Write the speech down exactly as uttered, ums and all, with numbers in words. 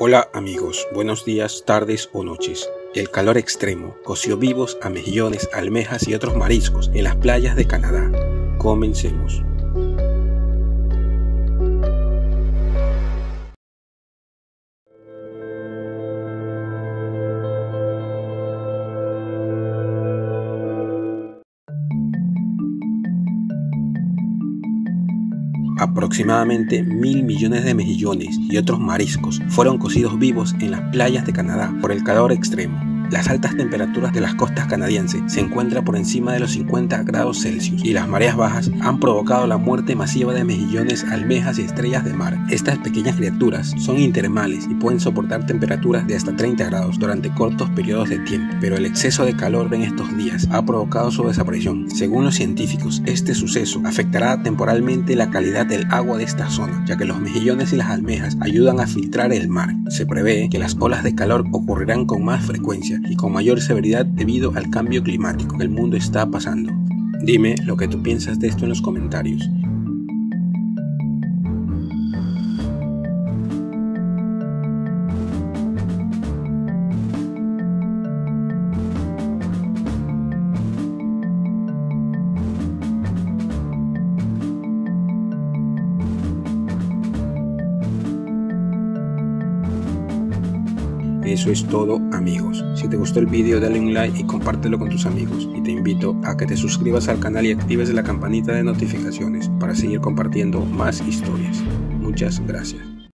Hola amigos, buenos días, tardes o noches. El calor extremo coció vivos a mejillones, almejas y otros mariscos en las playas de Canadá. Comencemos. Aproximadamente mil millones de mejillones y otros mariscos fueron cocidos vivos en las playas de Canadá por el calor extremo. Las altas temperaturas de las costas canadienses se encuentran por encima de los cincuenta grados Celsius y las mareas bajas han provocado la muerte masiva de mejillones, almejas y estrellas de mar. Estas pequeñas criaturas son intermales y pueden soportar temperaturas de hasta treinta grados durante cortos periodos de tiempo, pero el exceso de calor en estos días ha provocado su desaparición. Según los científicos, este suceso afectará temporalmente la calidad del agua de esta zona, ya que los mejillones y las almejas ayudan a filtrar el mar. Se prevé que las olas de calor ocurrirán con más frecuencia y con mayor severidad debido al cambio climático que el mundo está pasando. Dime lo que tú piensas de esto en los comentarios. Eso es todo amigos. Si te gustó el vídeo dale un like y compártelo con tus amigos. Y te invito a que te suscribas al canal y actives la campanita de notificaciones para seguir compartiendo más historias. Muchas gracias.